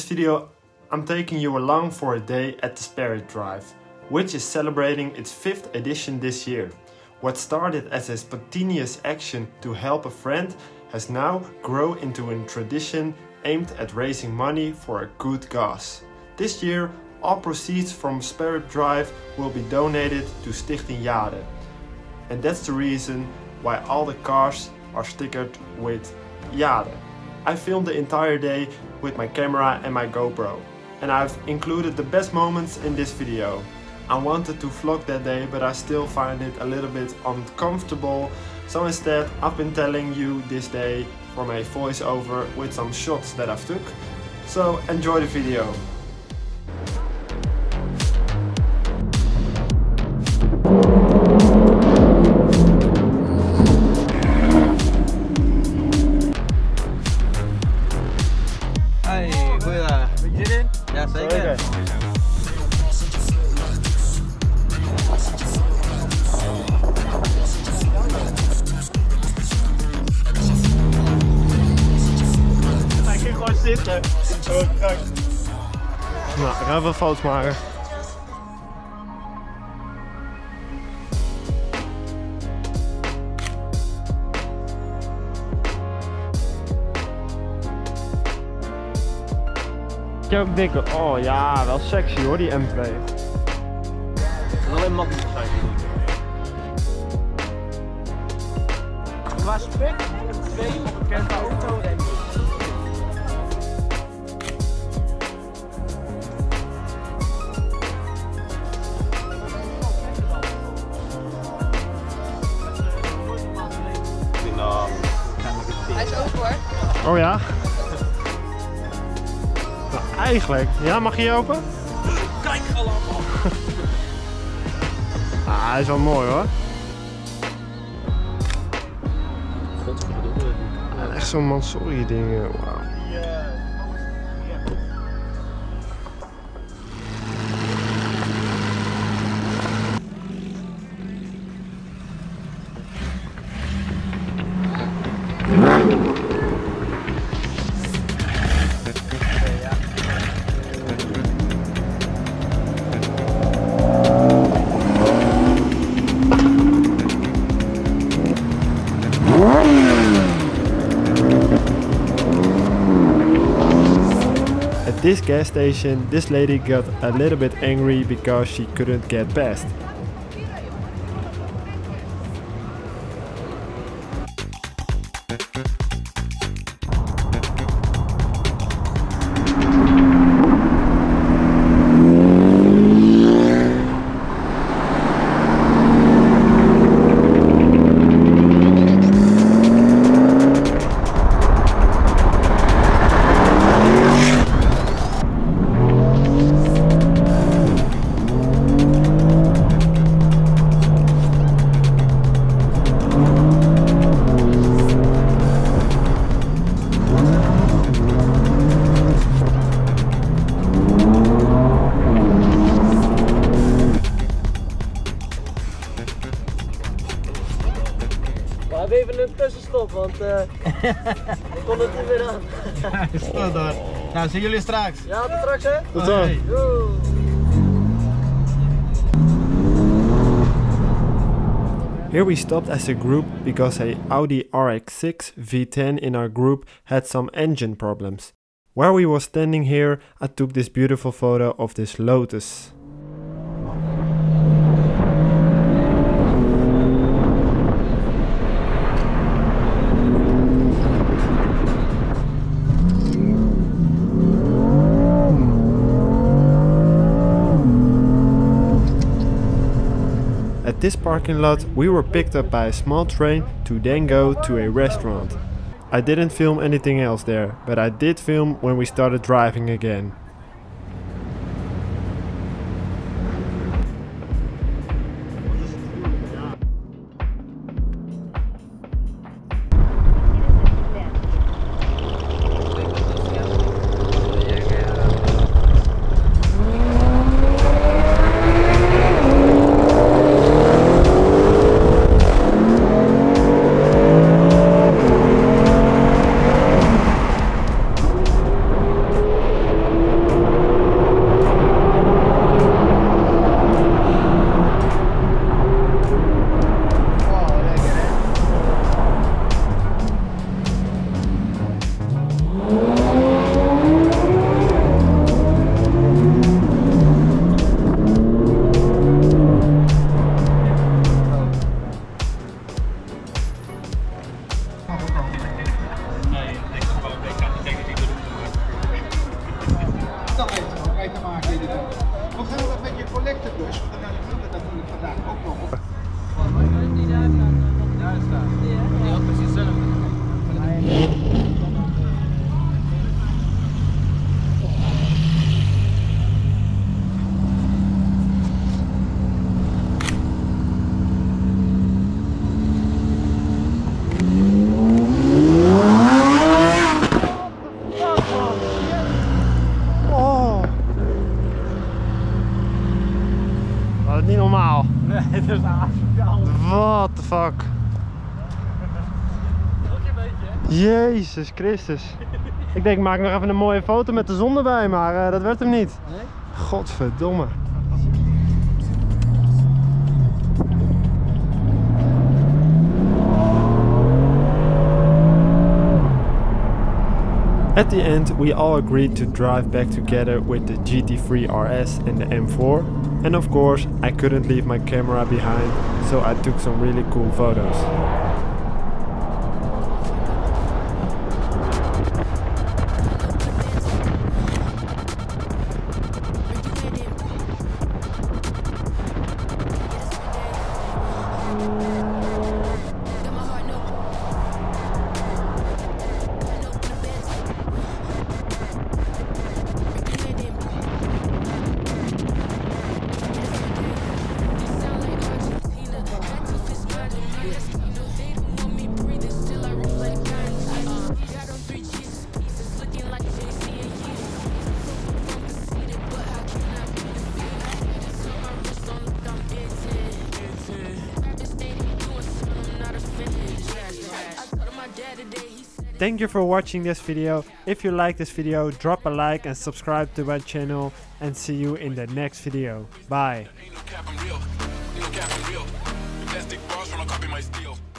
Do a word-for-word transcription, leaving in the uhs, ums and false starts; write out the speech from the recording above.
this video I'm taking you along for a day at the Spirit Drive, which is celebrating its fifth edition this year. What started as a spontaneous action to help a friend has now grown into a tradition aimed at raising money for a good cause. This year, all proceeds from Spirit Drive will be donated to Stichting Jade. And that's the reason why all the cars are stickered with Jade. I filmed the entire day with my camera and my GoPro, and I've included the best moments in this video. I wanted to vlog that day, but I still find it a little bit uncomfortable, so instead I've been telling you this day from a voiceover with some shots that I've took. So enjoy the video. Hey, goeiedag. Heb je zin in? Ja, zeker. Hij ging gewoon zitten. Oh, kijk. Nou, ik ga even foto's maken. Ik heb ook dikke. Oh ja, wel sexy hoor, die M twee. Dat is alleen makkelijk zijn. Qua spek, twee onbekende auto en hij is open hoor. Oh ja? Nou, eigenlijk. Ja, mag je hier open? kijk allemaal. Ah, hij is wel mooi hoor. Godverdomme. Ah, echt zo'n Mansouri ding. Wauw. At this gas station, this lady got a little bit angry because she couldn't get past. We hebben even een tussenstop, want uh, ik kon het niet meer aan. Ja, is goed hoor. Nou, zien jullie straks. Ja, tot straks hè. Tot zo. Hoi. Yo. Here we stopped as a group because a Audi R X six V ten in our group had some engine problems. While we was standing here, I took this beautiful photo of this Lotus. At this parking lot, we were picked up by a small train to then go to a restaurant. I didn't film anything else there, but I did film when we started driving again. Oh. Nee, het is asociaal. What the fuck? Nog een beetje, hè? Jezus Christus. Ik denk, ik maak nog even een mooie foto met de zon erbij, maar uh, dat werd hem niet. Nee? Godverdomme. At the end, we all agreed to drive back together with the G T three R S and the M four. And of course, I couldn't leave my camera behind, so I took some really cool photos. Thank you for watching this video. If you like this video, drop a like and subscribe to my channel, and see you in the next video. Bye.